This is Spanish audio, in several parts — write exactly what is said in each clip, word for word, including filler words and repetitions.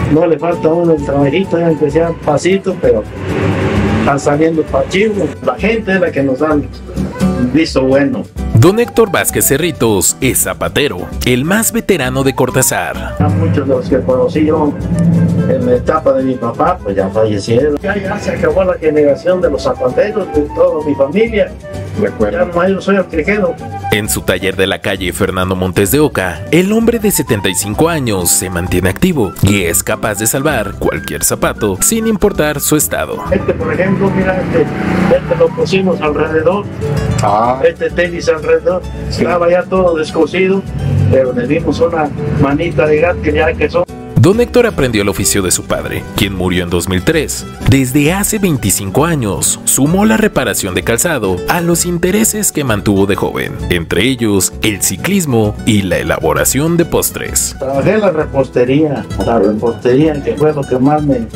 No le falta a uno el trabajito, aunque sea pasito, pero están saliendo pachivos. La gente es la que nos da el visto bueno. Don Héctor Vázquez Cerritos es zapatero, el más veterano de Cortázar. A muchos de los que conocí yo en la etapa de mi papá, pues ya fallecieron. Ya, ya se acabó la generación de los zapateros, de toda mi familia. Ya no, yo soy el que quedo. En su taller de la calle Fernando Montes de Oca, el hombre de setenta y cinco años se mantiene activo y es capaz de salvar cualquier zapato sin importar su estado. Este, por ejemplo, mira, este, este lo pusimos alrededor, ah. este tenis alrededor, sí. Estaba ya todo descosido, pero le dimos una manita de gato que ya que son. Don Héctor aprendió el oficio de su padre, quien murió en dos mil tres. Desde hace veinticinco años, sumó la reparación de calzado a los intereses que mantuvo de joven, entre ellos el ciclismo y la elaboración de postres. Trabajé en la repostería, la repostería que fue lo que más me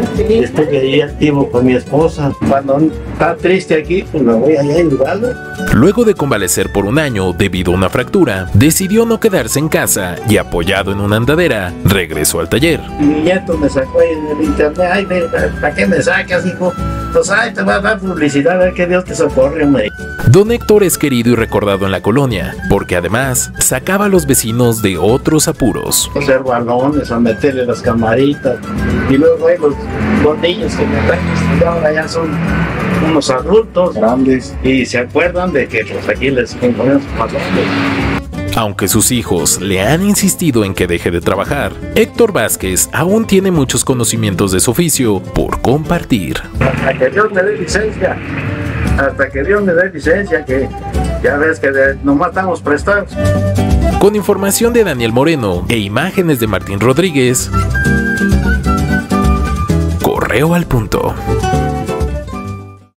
estuve activo con mi esposa. Cuando está triste aquí, pues me voy allá a ayudarlo. Luego de convalecer por un año debido a una fractura, decidió no quedarse en casa y apoyado en una andadera, regresó al taller. Mi nieto me sacó ahí en el internet, ay, ¿para qué me sacas, hijo? Pues ay, te va a dar publicidad, a ver que Dios te socorre, hombre. Don Héctor es querido y recordado en la colonia, porque además sacaba a los vecinos de otros apuros. Hacer balones, a meterle las camaritas, y luego hay los, los niños que me están estudiando, ahora ya son unos adultos grandes, y se acuerdan de que pues aquí les ponemos balones. Aunque sus hijos le han insistido en que deje de trabajar, Héctor Vázquez aún tiene muchos conocimientos de su oficio por compartir. Hasta que Dios me dé licencia, hasta que Dios me dé licencia, que ya ves que de, nomás estamos prestados. Con información de Daniel Moreno e imágenes de Martín Rodríguez, Correo al Punto.